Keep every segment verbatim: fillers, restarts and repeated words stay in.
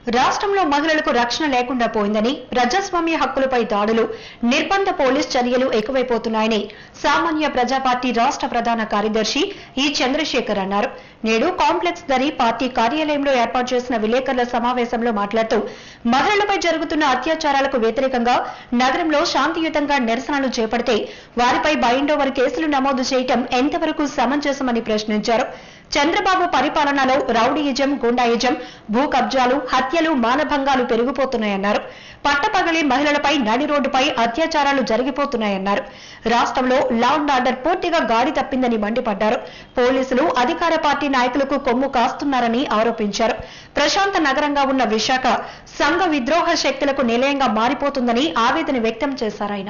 రాష్ట్రంలో మహిళలకు రక్షణ లేకుండా పోయిందని, ప్రజాస్వామ్య హక్కులపై దాడులు, నిర్బంధ పోలీస్ చర్యలు ఎక్కువైపోతున్నాయని సామాన్య ప్రజా పార్టీ రాష్ట్ర ప్రధాన కార్యదర్శి ఈ చంద్రశేఖర్ అన్నారు. నేడు కాంప్లెక్స్ దరి పార్టీ కార్యాలయంలో ఏర్పాటు చేసిన విలేకరుల సమావేశంలో మాట్లాడుతూ మహిళలపై జరుగుతున్న అత్యాచారాలకు వ్యతిరేకంగా నగరంలో శాంతియుతంగా నిరసనలు చేపడితే వారిపై బైండోవర్ కేసులు నమోదు చేయటం ఎంతవరకు సమంజసమని ప్రశ్నించారు. చంద్రబాబు పరిపాలనలో రౌడీయిజం, గుండాయిజం, భూ కబ్జాలు, హత్యలు, మానభంగాలు పెరిగిపోతున్నాయన్నారు. పట్టపగలి మహిళలపై నడి రోడ్డుపై అత్యాచారాలు జరిగిపోతున్నాయన్నారు. రాష్ట్రంలో లా అండ్ ఆర్డర్ పూర్తిగా గాడి తప్పిందని మండిపడ్డారు. పోలీసులు అధికార పార్టీ నాయకులకు కొమ్ము కాస్తున్నారని ఆరోపించారు. ప్రశాంత నగరంగా ఉన్న విశాఖ సంఘ విద్రోహ శక్తులకు నిలయంగా మారిపోతుందని ఆవేదన వ్యక్తం చేశారాయన.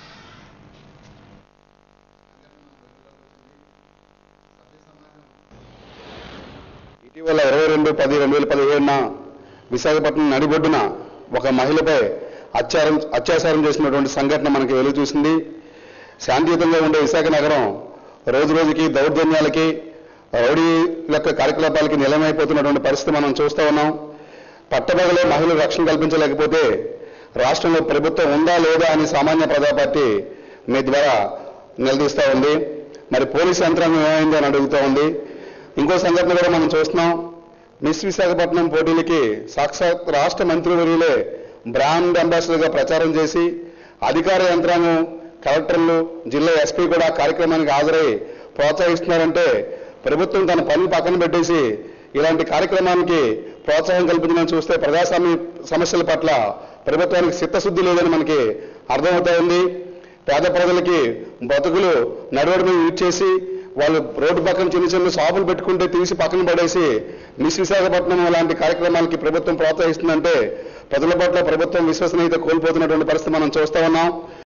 ఇటీవల ఇరవై రెండు పది రెండు వేల పదిహేడున విశాఖపట్నం నడిబొడ్డున ఒక మహిళపై అత్యాచారం అత్యాచారం చేసినటువంటి సంఘటన మనకి వెలుగు చూసింది. శాంతియుతంగా ఉండే విశాఖ నగరం రోజు రోజుకి దౌర్జన్యాలకి, రౌడీ యొక్క కార్యకలాపాలకి నిలమైపోతున్నటువంటి పరిస్థితి మనం చూస్తూ ఉన్నాం. పట్టపగలే మహిళలు రక్షణ కల్పించలేకపోతే రాష్ట్రంలో ప్రభుత్వం ఉందా లేదా అని సామాన్య ప్రజా పార్టీ మీ ద్వారా నిలదీస్తూ ఉంది. మరి పోలీసు యంత్రాంగం ఏమైంది అని అడుగుతూ ఉంది. ఇంకో సంఘటన కూడా మనం చూస్తున్నాం. మిస్ విశాఖపట్నం పోటీలకి సాక్షాత్ రాష్ట్ర మంత్రివర్యులే బ్రాండ్ అంబాసిడర్గా ప్రచారం చేసి అధికార యంత్రాంగం, కలెక్టర్లు, జిల్లా ఎస్పీ కూడా కార్యక్రమానికి హాజరై ప్రోత్సహిస్తున్నారంటే ప్రభుత్వం తన పనులు పక్కన పెట్టేసి ఇలాంటి కార్యక్రమానికి ప్రోత్సాహం కల్పించడం చూస్తే ప్రజాస్వామ్య సమస్యల పట్ల ప్రభుత్వానికి చిత్తశుద్ధి లేదని మనకి అర్థమవుతా ఉంది. పేద ప్రజలకి బతుకులు నడవడి మీద ఇచ్చేసి వాళ్ళు రోడ్డు పక్కన చిన్న చిన్న షాపులు పెట్టుకుంటే తీసి పక్కన పడేసి మిస్ విశాఖపట్నం లాంటి కార్యక్రమాలకి ప్రభుత్వం ప్రోత్సహిస్తుందంటే ప్రజల పట్ల ప్రభుత్వం విశ్వసనీయత కోల్పోతున్నటువంటి పరిస్థితి మనం చూస్తా ఉన్నాం.